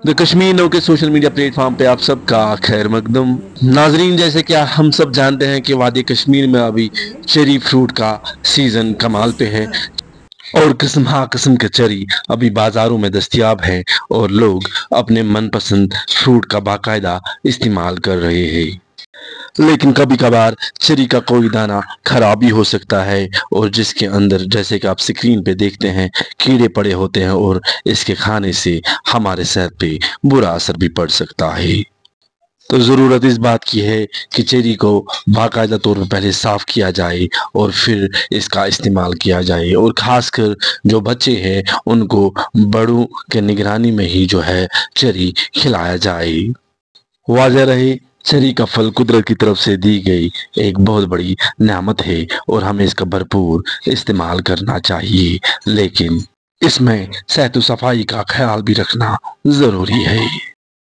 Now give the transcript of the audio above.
The Kashmir now के social media platform पे आप सबका खैर मकदम। नाजरीन, जैसे कि हम सब जानते हैं कि वादी कश्मीर में अभी चेरी फ्रूट का सीजन कमाल पे है और किस्म के चेरी अभी बाजारों में दस्तयाब हैं और लोग अपने मनपसंद फ्रूट का बाकायदा इस्तेमाल कर रहे हैं। लेकिन कभी कभार चेरी का कोई दाना खराब भी हो सकता है और जिसके अंदर, जैसे कि आप स्क्रीन पे देखते हैं, कीड़े पड़े होते हैं और इसके खाने से हमारे सेहत पे बुरा असर भी पड़ सकता है। तो ज़रूरत इस बात की है कि चेरी को बाकायदा तौर पर पहले साफ़ किया जाए और फिर इसका इस्तेमाल किया जाए, और ख़ासकर जो बच्चे हैं उनको बड़ों के निगरानी में ही जो है चेरी खिलाया जाए। वाज़ह रहे, चेरी का फल कुदरत की तरफ से दी गई एक बहुत बड़ी नेमत है और हमें इसका भरपूर इस्तेमाल करना चाहिए, लेकिन इसमें सेहत व सफाई का ख्याल भी रखना ज़रूरी है।